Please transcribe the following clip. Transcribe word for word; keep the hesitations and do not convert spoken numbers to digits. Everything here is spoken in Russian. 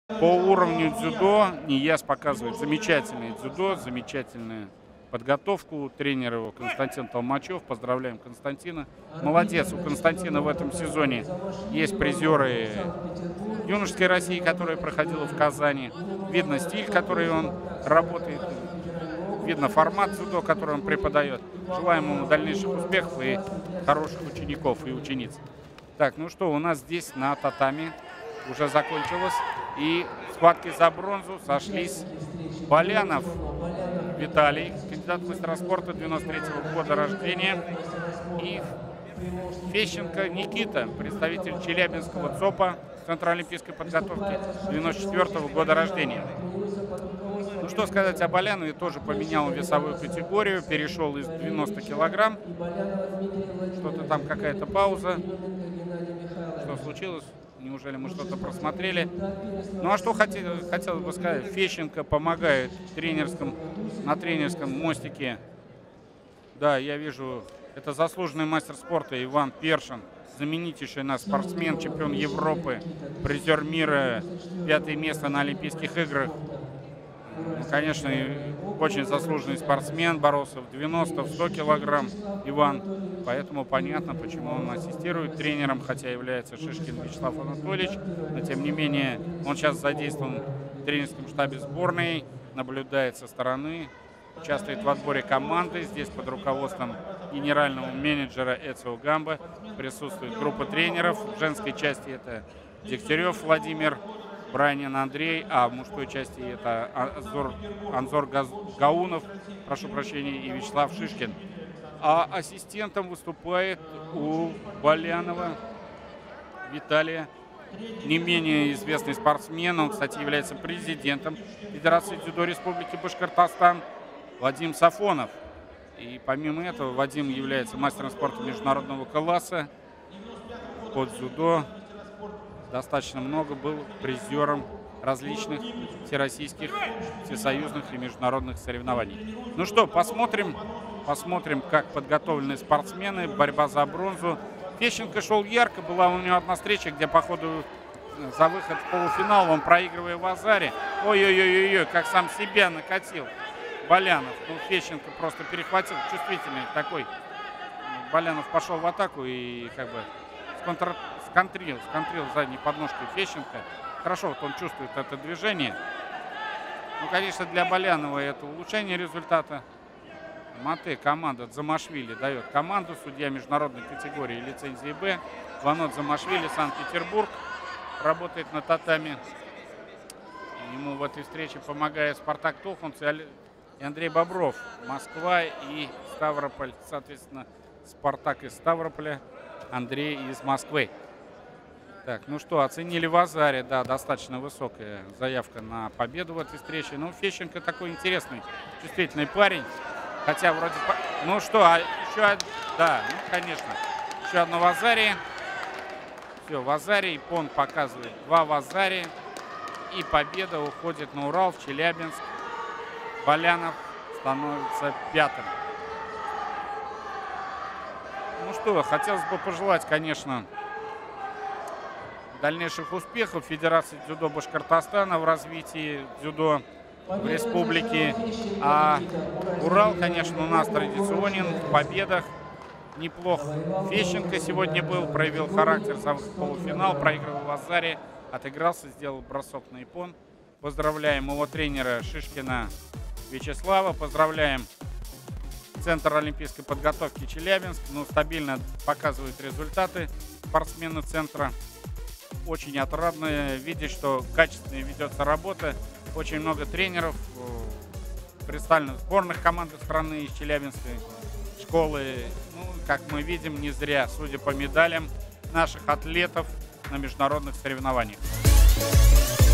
По уровню дзюдо Нияз показывает замечательное дзюдо, замечательную подготовку. Тренер его Константин Толмачев. Поздравляем Константина. Молодец. У Константина в этом сезоне есть призеры юношеской России, которая проходила в Казани. Видно стиль, который он работает. Видно формат дзюдо, который он преподает. Желаем ему дальнейших успехов и хороших учеников и учениц. Так, ну что, у нас здесь на татами уже закончилось. И в схватке за бронзу сошлись Балянов Виталий, кандидат в мастера спорта, девяносто третьего года рождения, и Фещенко Никита, представитель Челябинского ЦОПа, Центра олимпийской подготовки, девяносто четвёртого года рождения. Ну что сказать о Балянове, тоже поменял весовую категорию, перешел из девяноста килограмм. Что-то там какая-то пауза. Что случилось? Неужели мы что-то просмотрели? Ну а что хотел, хотелось бы сказать, Фещенко помогает тренерском, на тренерском мостике. Да, я вижу, это заслуженный мастер спорта Иван Першин, знаменитейший наш спортсмен, чемпион Европы, призер мира, пятое место на Олимпийских играх. Ну, конечно, очень заслуженный спортсмен, боролся в девяноста, в сто килограмм Иван. Поэтому понятно, почему он ассистирует тренером, хотя является Шишкин Вячеслав Анатольевич. Но тем не менее, он сейчас задействован в тренерском штабе сборной, наблюдает со стороны, участвует в отборе команды. Здесь под руководством генерального менеджера Эцио Гамбо присутствует группа тренеров. В женской части это Дегтярев Владимир, Бранин Андрей, а в мужской части это Анзор, Анзор Гаунов, прошу прощения, и Вячеслав Шишкин. А ассистентом выступает у Балянова Виталия, не менее известный спортсмен. Он, кстати, является президентом Федерации дзюдо Республики Башкортостан, Вадим Сафонов. И помимо этого Вадим является мастером спорта международного класса по дзюдо. Достаточно много был призером различных всероссийских, всесоюзных и международных соревнований. Ну что, посмотрим, посмотрим, как подготовлены спортсмены, борьба за бронзу. Фещенко шел ярко, была у него одна встреча, где по ходу за выход в полуфинал он, проигрывая в азаре, ой-ой-ой-ой, как сам себя накатил Балянов. Ну, Фещенко просто перехватил, чувствительный такой. Балянов пошел в атаку и как бы сконтр... сконтрил, сконтрил задней подножкой Фещенко. Хорошо, вот он чувствует это движение. Ну, конечно, для Балянова это улучшение результата. Мате, команда Дзамашвили дает команду. Судья международной категории лицензии Б. Ванот Дзамашвили, Санкт-Петербург. Работает на татами. Ему в этой встрече помогает Спартак Толхунц и Андрей Бобров. Москва и Ставрополь. Соответственно, Спартак из Ставрополя, Андрей из Москвы. Так, ну что, оценили в азаре, да, достаточно высокая заявка на победу в этой встрече. Ну, Фещенко такой интересный, чувствительный парень. Хотя вроде... Ну что, а еще... Да, ну, конечно. Еще одно в азаре. Все, в азаре. Ипон показывает два в азаре. И победа уходит на Урал, в Челябинск. Балянов становится пятым. Ну что, хотелось бы пожелать, конечно, дальнейших успехов Федерации дзюдо Башкортостана в развитии дзюдо в республике. А Урал, конечно, у нас традиционен в победах. Неплох Фещенко сегодня был, проявил характер за полуфинал, проигрывал в азаре, отыгрался, сделал бросок на иппон. Поздравляем его тренера Шишкина Вячеслава, поздравляем Центр олимпийской подготовки Челябинск. Ну, стабильно показывают результаты спортсмены центра. Очень отрадно видеть, что качественно ведется работа. Очень много тренеров, представленных сборных команд страны из Челябинской школы. Ну, как мы видим, не зря, судя по медалям наших атлетов на международных соревнованиях.